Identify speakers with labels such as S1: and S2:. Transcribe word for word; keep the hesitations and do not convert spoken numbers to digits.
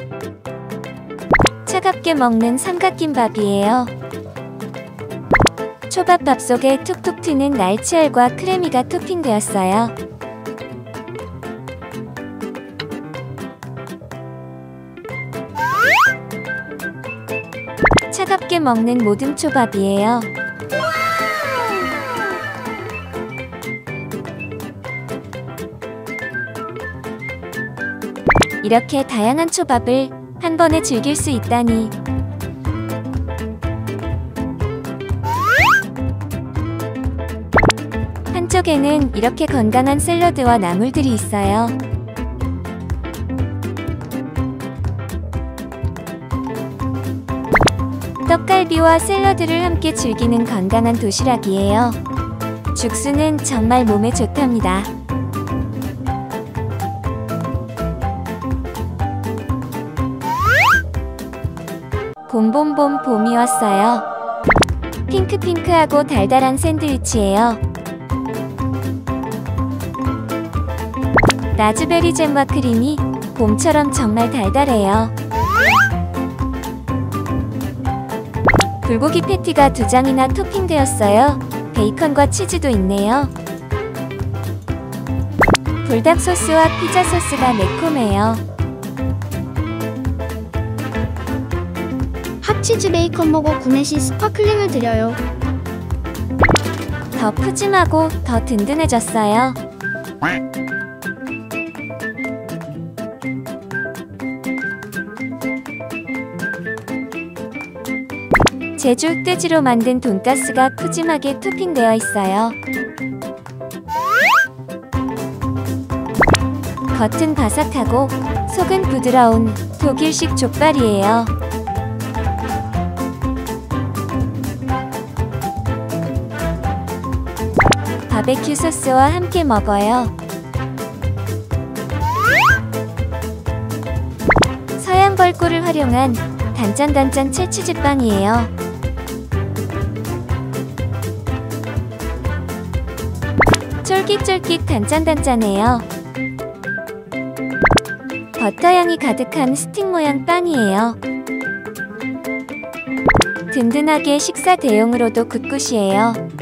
S1: 차갑게 먹는 삼각김밥이에요. 초밥밥 속에 툭툭 튀는 날치알과 크래미가 토핑되었어요. 차갑게 먹는 모듬초밥이에요. 이렇게 다양한 초밥을 한 번에 즐길 수 있다니. 한쪽에는 이렇게 건강한 샐러드와 나물들이 있어요. 떡갈비와 샐러드를 함께 즐기는 건강한 도시락이에요. 죽순은 정말 몸에 좋답니다. 봄봄봄 봄이 왔어요. 핑크핑크하고 달달한 샌드위치예요. 라즈베리 잼과 크림이 봄처럼 정말 달달해요. 불고기 패티가 두 장이나 토핑되었어요. 베이컨과 치즈도 있네요. 불닭 소스와 피자 소스가 매콤해요.
S2: 핫치즈 베이컨 버거 구매 시 스파클링을 드려요.
S1: 더 푸짐하고 더 든든해졌어요. 제주 흑돼지로 만든 돈가스가 푸짐하게 토핑되어 있어요. 겉은 바삭하고 속은 부드러운 독일식 족발이에요. 바베큐 소스와 함께 먹어요. 서양 벌꿀을 활용한 단짠단짠 찰치즈빵이에요. 쫄깃쫄깃 단짠단짠해요. 버터향이 가득한 스틱 모양 빵이에요. 든든하게 식사 대용으로도 굿굿이에요.